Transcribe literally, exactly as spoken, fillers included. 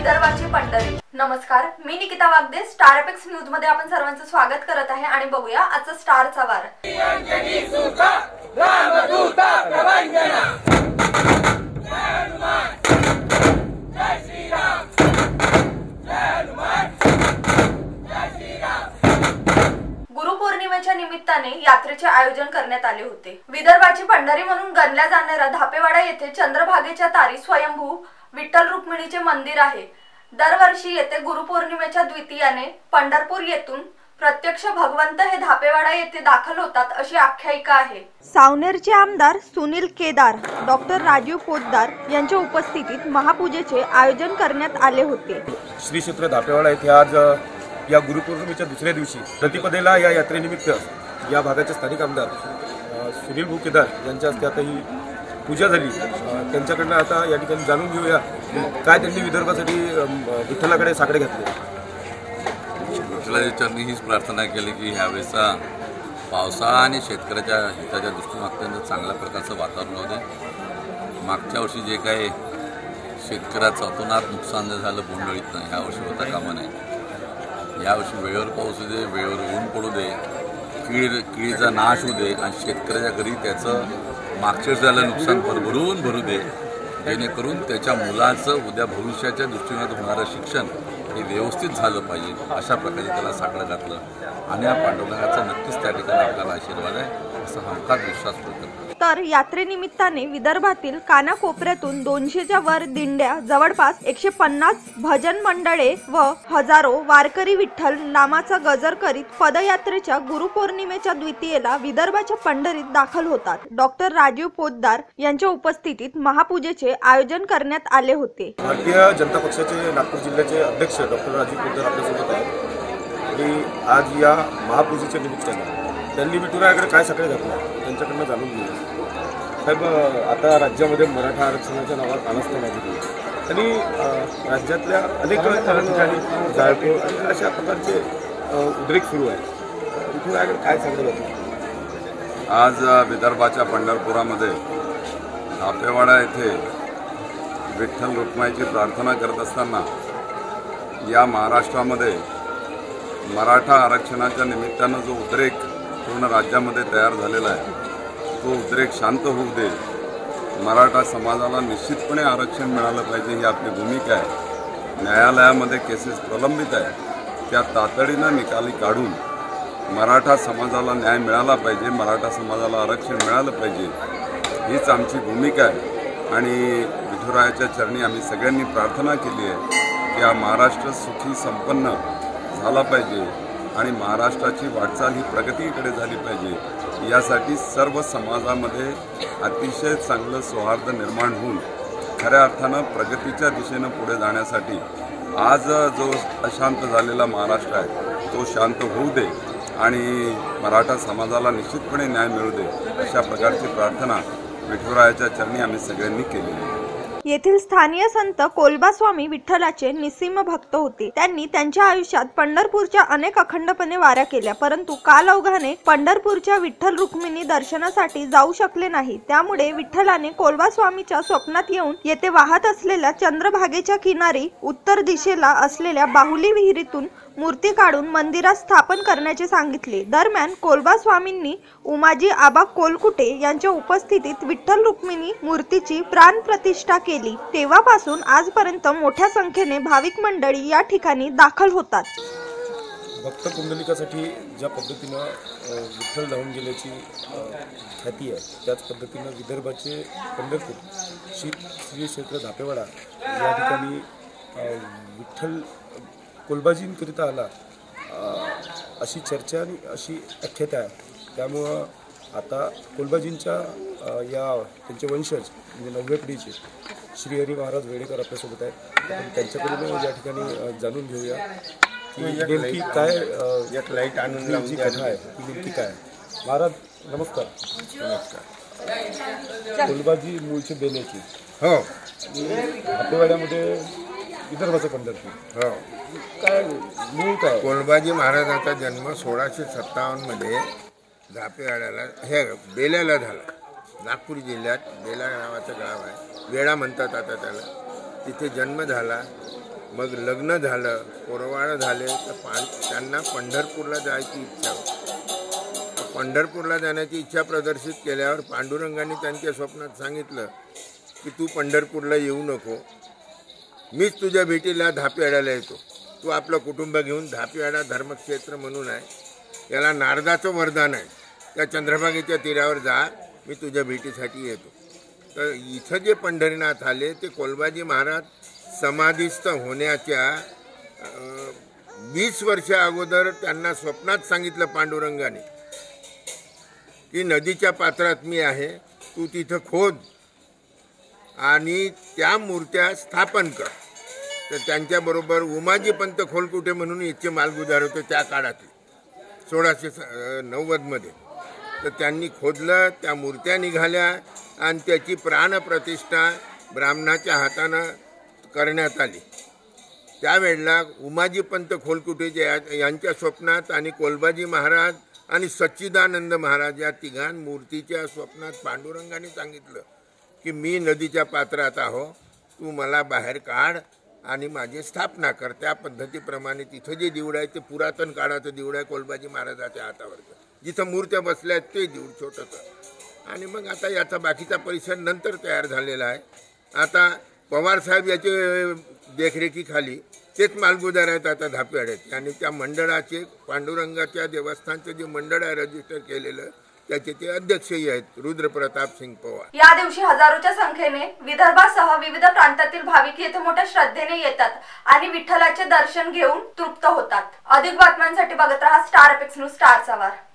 विदर्भाची पंढरी। नमस्कार, मी Nikita Wagde. Star apex news मध्ये आपण सर्वांचं स्वागत करत आहे आणि बघूया आजचा स्टारचा वार। गुरुपौर्णिमेच्या निमित्ताने यात्रेचे आयोजन करण्यात आले होते। विदर्भाची पंढरी म्हणून गणल्या जाणाऱ्या धापेवाडा येथे चंद्रभागेच्या तारी स्वयंभू विठ्ठल रुक्मिणीचे मंदिर आहे। दरवर्षी येथे गुरुपौर्णिमेच्या द्वितीयाने पंढरपूर येथून प्रत्यक्ष भगवंत हे धापेवाडा येथे दाखल होतात अशी आख्यायिका आहे। सावनेरचे आमदार सुनील केदार, डॉक्टर राजीव पोतदार यांच्या उपस्थितीत महापूजेचे आयोजन करण्यात आले होते। श्री क्षेत्र धापेवाडा येथे आज या गुरुपौर्णिमेच्या दुसऱ्या दिवशी प्रतिपदेला या यात्रेनिमित्त या भागाचे स्थानिक आमदार सुनील भाऊ केदार यांच्या हस्ते आता ही पूजा झाली। त्यांच्याकडनं आता या ठिकाणी जाणून घेऊया काय त्यांनी विदर्भासाठी विठ्ठलाकडे साकडे घातले। विठ्ठलाच्या चरणी हीच प्रार्थना केली की ह्यावेळेचा पावसाळा आणि शेतकऱ्याच्या हिताच्या दृष्टीने अत्यंत चांगल्या प्रकारचं वातावरण होते। मागच्या वर्षी जे काही शेतकऱ्याचं अतोनात नुकसान जे झालं बोंडअळीतनं ह्या वर्षी होता कामा नये। यावर्षी वेळेवर पाऊस होऊ दे, वेळेवर ऊन पडू दे, कीड किडीचा नाश होऊ दे आणि शेतकऱ्याच्या घरी त्याचं मागच्या वर्षी झालं नुकसान भरभरून भरू दे, जेणेकरून त्याच्या मुलाचं उद्या भविष्याच्या दृष्टीने होणारं शिक्षण हे व्यवस्थित झालं पाहिजे अशा प्रकारे त्याला साकडं घातलं आणि या पांडुरंगाचा नक्कीच त्या ठिकाणी आपल्याला आशीर्वाद आहे असा हमखास विश्वास करतो। तर यात्रेनिमित्ताने विदर्भातील कानाकोपऱ्यातून दोनशेच्या वर दिंड्या, जवळपास एकशे पन्नास भजन मंडळे व हजारो वारकरी विठ्ठल नामाचा गजर करीत पदयात्रेच्या गुरुपौर्णिमेच्या द्वितीयेला विदर्भाच्या पंढरीत दाखल होतात। डॉक्टर राजीव पोतदार यांच्या उपस्थितीत महापूजेचे आयोजन करण्यात आले होते। भारतीय जनता पक्षाचे नागपूर जिल्ह्याचे अध्यक्ष डॉक्टर राजीव पोतदार आपल्यासोबत आहेत आणि आज या महापूजेच्या निमित्ताने त्यांनी विठुरायाकडे काय साकडे घातले त्यांच्याकडनं जाणून घेऊया। साहेब, आता राज्यामध्ये मराठा आरक्षणाच्या नावात अनास्था माजली आणि राज्यातल्या अनेक ठिकाणी जाळपोळ आणि अशा प्रकारचे उद्रेक सुरू आहे। विठुरायाकडे काय साकडे घातले? आज विदर्भाच्या पंढरपुरामध्ये धापेवाडा येथे विठ्ठल रुक्माईची प्रार्थना करत असताना या महाराष्ट्रामध्ये मराठा आरक्षणाच्या निमित्तानं जो उद्रेक पूर्ण राज्यामध्ये तयार झालेला आहे तो उद्रेक शांत होऊ दे। मराठा समाजाला निश्चितपणे आरक्षण मिळालं पाहिजे ही आपली भूमिका आहे। न्यायालयामध्ये केसेस प्रलंबित आहे त्या तातडीनं निकाली काढून मराठा समाजाला न्याय मिळाला पाहिजे, मराठा समाजाला आरक्षण मिळालं पाहिजे हीच आमची भूमिका आहे। आणि विठुरायाच्या चरणी आम्ही सगळ्यांनी प्रार्थना केली आहे की हा महाराष्ट्र सुखी संपन्न झाला पाहिजे आणि महाराष्ट्राची वाटचाल ही प्रगतीकडे झाली पाहिजे। यासाठी सर्व समाजामध्ये अतिशय चांगलं सौहार्द निर्माण होऊन खऱ्या अर्थानं प्रगतीच्या दिशेनं पुढे जाण्यासाठी आज जो अशांत झालेला महाराष्ट्र आहे तो शांत होऊ दे आणि मराठा समाजाला निश्चितपणे न्याय मिळू दे अशा प्रकारची प्रार्थना विठुरायाच्या चरणी आम्ही सगळ्यांनी केली आहे। येथील स्थानीय संत कोलबास्वामी विठ्ठलाचे निस्सीम भक्त होते। त्यांनी त्यांच्या आयुष्यात पंढरपूरच्या अनेक अखंडपणे वाऱ्या केल्या, परंतु कालौघाने पंढरपूरच्या विठ्ठल रुक्मिणी दर्शनासाठी जाऊ शकले नाही। त्यामुळे विठ्ठलाने कोलबास्वामीच्या स्वप्नात येऊन येथे वाहत असलेल्या चंद्रभागेच्या किनारी उत्तर दिशेला असलेल्या बाहुली विहिरीतून मूर्ती काढून मंदिरात स्थापन करण्याचे सांगितले। दरम्यान कोलबास्वामींनी उमाजी आबा कोलकुटे यांच्या उपस्थितीत विठ्ठल रुक्मिणी मूर्तीची प्राण प्रतिष्ठा केली। तेव्हापासून आजपर्यंत मोठ्या संख्येने भाविक मंडळी या ठिकाणी दाखल होतात। भक्त कुंडलिकासाठी ज्या पद्धतीनं विठ्ठल धावून गेल्याची ख्याती आहे त्याच पद्धतीनं विदर्भाचे पंढरपूर श्री श्री क्षेत्र धापेवाडा या ठिकाणी विठ्ठल कोलबाजींकरिता आला अशी चर्चा आणि अशी आख्याता आहे। त्यामुळं आता कोलबाजींच्या या त्यांचे वंशज म्हणजे नवव्या पिढीचे श्रीहरी महाराज वेडेकर आपल्यासोबत आहेत। आपण त्यांच्याकडून या ठिकाणी जाणून घेऊया की नेमकी काय एक लाईट आणून जी कथा आहे ती नेमकी काय। महाराज नमस्कार। नमस्कार। कोलबाजी मूळचे बेण्याची हो धापेवाड्यामध्ये विदर्भाचं पंढरपूर हो काय मूळ काय? कोलबाजी महाराजांचा जन्म सोळाशे सत्तावन्नमध्ये धापेवाड्याला हे बेल्याला झाला। नागपूर जिल्ह्यात बेला नावाचं गाव आहे, वेळा म्हणतात आता त्याला। तिथे जन्म झाला। मग लग्न झालं, पोरवाळं झाले तर पां त्यांना पंढरपूरला जायची इच्छा होती. पंढरपूरला जाण्याची इच्छा प्रदर्शित केल्यावर पांडुरंगाने त्यांच्या स्वप्नात सांगितलं की तू पंढरपूरला येऊ नको, मीच तुझ्या भेटीला धापेवाड्याला येतो. तू आपलं कुटुंब घेऊन धापेवाडा धर्मक्षेत्र म्हणून आहे, याला नारदाचं वरदान आहे, त्या चंद्रभागेच्या तीरावर जा, मी तुझ्या भेटीसाठी येतो. तर इथं जे पंढरीनाथ आले ते कोलबाजी महाराज समाधीस्थ होण्याच्या वीस वर्षा अगोदर त्यांना स्वप्नात सांगितलं पांडुरंगाने की नदीच्या पात्रात मी आहे, तू तिथं खोद आणि त्या मूर्त्या स्थापन कर. तर त्यांच्याबरोबर उमाजी पंत खोलकुटे म्हणून इथचे मालगुजार होते त्या काळातले सोळाशे नव्वदमध्ये. तर त्यांनी खोदलं, त्या मूर्त्या निघाल्या आणि त्याची प्राणप्रतिष्ठा ब्राह्मणाच्या हातानं करण्यात आली. त्यावेळेला उमाजी पंत खोलकुटे जे यांच्या स्वप्नात आणि कोलबाजी महाराज आणि सच्चिदानंद महाराज या तिघां मूर्तीच्या स्वप्नात पांडुरंगाने सांगितलं की मी नदीच्या पात्रात आहो, तू मला बाहेर काढ आणि माझी स्थापना कर. त्या पद्धतीप्रमाणे तिथं जे दिवड आहे ते पुरातन काळाचं दिवड आहे कोलबाजी महाराजाच्या हातावरचं, जिथं मूर्त्या बसल्या आहेत ते दिवड छोटंसं. आणि मग आता याचा बाकीचा परिसर नंतर तयार झालेला आहे. आता पवारसाहेब याचे देखरेखीखाली तेच मालगुजार आहेत आता धापेवाड्याचे, आणि त्या मंडळाचे पांडुरंगाच्या देवस्थानचं जे मंडळ आहे रजिस्टर केलेलं त्याचे ते अध्यक्षही आहेत रुद्रप्रताप सिंग पवार. या दिवशी हजारोच्या संख्येने विदर्भासह विविध प्रांतातील भाविक येथे मोठ्या श्रद्धेने येतात आणि विठ्ठलाचे दर्शन घेऊन तृप्त होतात. अधिक बातम्यांसाठी बघत रहा स्टार एपेक्स न्यूज, स्टार सवार.